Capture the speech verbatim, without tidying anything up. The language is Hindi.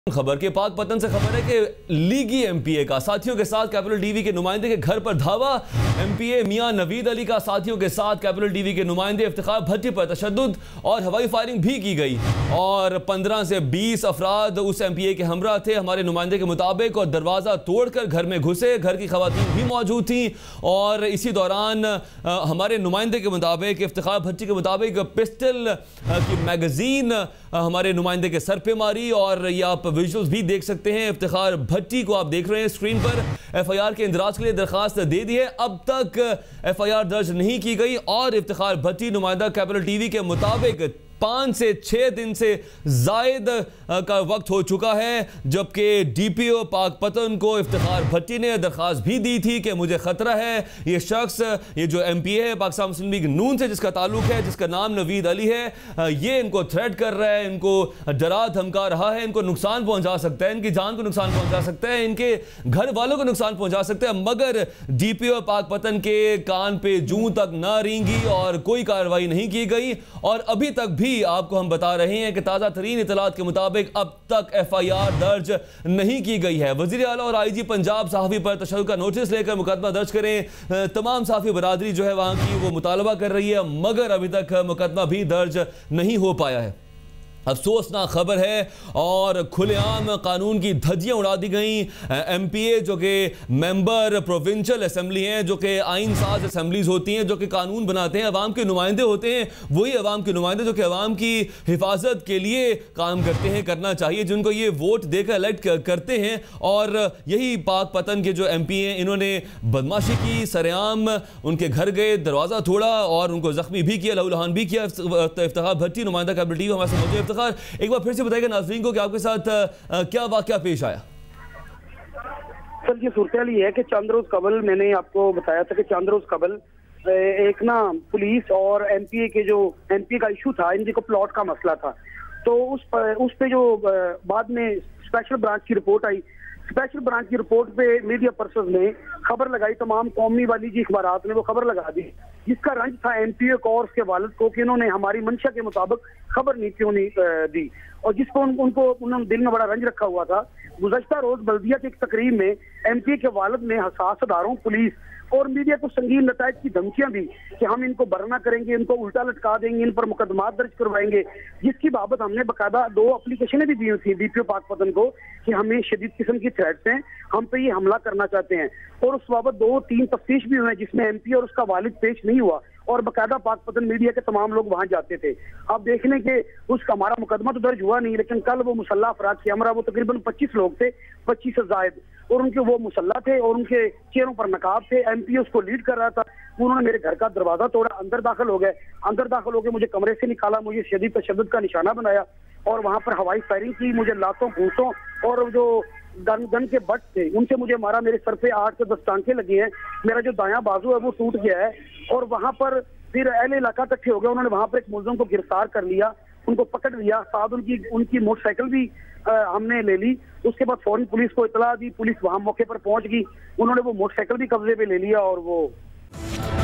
खबर के पाक पतन से खबर है कि लीगी एमपीए का साथियों के साथ कैपिटल टीवी के नुमाइंदे के घर पर धावा। एमपीए मियां नवीद अली का साथियों के साथ कैपिटल टीवी के नुमाइंदे इफ्तिखार भट्टी पर तशद्दुद और हवाई फायरिंग भी की गई और पंद्रह से बीस अफराद उस एमपीए के हमरा थे हमारे नुमाइंदे के मुताबिक, और दरवाज़ा तोड़कर घर में घुसे। घर की खवातीन भी मौजूद थी और इसी दौरान हमारे नुमाइंदे के मुताबिक, इफ्तिखार भट्टी के मुताबिक, पिस्टल की मैगजीन हमारे नुमाइंदे के सर पे मारी। और ये आप विजुअल्स भी देख सकते हैं। इफ्तिखार भट्टी को आप देख रहे हैं स्क्रीन पर। एफआईआर के इंदराज के लिए दरखास्त दे दी है, अब तक एफआईआर दर्ज नहीं की गई। और इफ्तिखार भट्टी नुमाइंदा कैपिटल टीवी के मुताबिक पाँच से छः दिन से जायद का वक्त हो चुका है, जबकि डीपीओ पाक पतन को इफ्तिखार भट्टी ने दरख्वास्त भी दी थी कि मुझे ख़तरा है, ये शख्स, ये जो एमपीए है पाकिस्तान मुस्लिम लीग नून से जिसका ताल्लुक है, जिसका नाम नवीद अली है, ये इनको थ्रेट कर रहा है, इनको डरा धमका रहा है, इनको नुकसान पहुंचा सकता है, इनकी जान को नुकसान पहुंचा सकता है, इनके घर वालों को नुकसान पहुंचा सकता है। मगर डीपीओ पाक पतन के कान पे जूं तक ना रेंगी और कोई कार्रवाई नहीं की गई। और अभी तक भी आपको हम बता रहे हैं कि ताज़ा तरीन इतलात के मुताबिक अब तक एफआईआर दर्ज नहीं की गई है। वज़ीर आला और आईजी पंजाब सहाफ़ी पर तशद्दुद का नोटिस लेकर मुकदमा दर्ज करें। तमाम सहाफ़ी बरादरी जो है वहाँ की वो मुतालबा कर रही है, मगर अभी तक मुकदमा भी दर्ज नहीं हो पाया है। अफसोसनाक खबर है और खुलेआम कानून की धज्जियाँ उड़ा दी गई। एमपीए जो कि मेंबर प्रोविंशियल असेंबली हैं, जो कि आइन साज असेंबलीज होती हैं, जो कि कानून बनाते हैं, अवाम के नुमाइंदे होते हैं, वही अवाम के नुमाइंदे जो कि अवाम की हिफाजत के लिए काम करते हैं, करना चाहिए, जिनको ये वोट देकर इलेक्ट करते हैं। और यही पाक पतन के जो एमपी हैं, इन्होंने बदमाशी की, सरेआम उनके घर गए, दरवाज़ा तोड़ा और उनको जख्मी भी किया, लहूलहान भी किया। इफ्तिखार भट्टी नुमाइंदा कैपिटल टीवी हमारे साथ मौजूद। एक बार फिर से बताइएगा नाज़रीन को कि आपके साथ आ, क्या वाकया पेश आया। सर ये सूरत ये है कि चंद रोज कबल मैंने आपको बताया था कि चंद रोज कबल एक ना पुलिस और एमपीए के जो एमपी का इशू था, इनकी को प्लॉट का मसला था, तो उस पर, उस पे जो बाद में स्पेशल ब्रांच की रिपोर्ट आई, स्पेशल ब्रांच की रिपोर्ट पे मीडिया पर्सन ने खबर लगाई, तमाम कौमी वाली जी अखबारात ने वो खबर लगा दी, जिसका रंज था एमपीए को और उसके वालिद को कि इन्होंने हमारी मंशा के मुताबिक खबर नहीं क्यों नहीं दी, और जिसको उन, उनको उन्होंने दिल में बड़ा रंज रखा हुआ था। गुज़श्ता रोज बल्दिया की एक तकरीब में एमपीए के वालिद ने हसास अदारों, पुलिस और मीडिया को संगीन नतायज की धमकियां दी कि हम इनको बरना करेंगे, इनको उल्टा लटका देंगे, इन पर मुकदमात दर्ज करवाएंगे, जिसकी बाबत हमने बाकायदा दो एप्लीकेशनें भी दी हुई थी डीपीओ पाक पतन को कि हमें शदीद किस्म की थ्रेट्स हैं, हम पे ये हमला करना चाहते हैं। और उस बाबत दो तीन तफ्तीश भी हुए जिसमें एमपी और उसका वालिद पेश नहीं हुआ और बाकायदा पाक पतन मीडिया के तमाम लोग वहां जाते थे। आप देख लें कि उसका हमारा मुकदमा तो दर्ज हुआ नहीं, लेकिन कल वो मुसल्ला अफराद के हमरा, वो तकरीबन पच्चीस लोग थे, पच्चीस से जायद, और उनके वो मुसल्ला थे और उनके चेहरों पर नकाब थे। एमपी उसको लीड कर रहा था। उन्होंने मेरे घर का दरवाजा तोड़ा, अंदर दाखिल हो गए, अंदर दाखिल होकर मुझे कमरे से निकाला, मुझे शदीद तशद्दुद का निशाना बनाया और वहां पर हवाई फायरिंग की, मुझे लातों घूसों और जो गन गन के बट थे उनसे मुझे मारा। मेरे सर पे आठ से दस टांके लगी हैं, मेरा जो दायां बाजू है वो टूट गया है। और वहां पर फिर अहले इलाका इकट्ठे हो गए, उन्होंने वहां पर एक मुलजिम को गिरफ्तार कर लिया, उनको पकड़ लिया, साथ उनकी उनकी मोटरसाइकिल भी आ, हमने ले ली। उसके बाद फौरन पुलिस को इतला दी, पुलिस वहां मौके पर पहुंच गई, उन्होंने वो मोटरसाइकिल भी कब्जे पे ले लिया और वो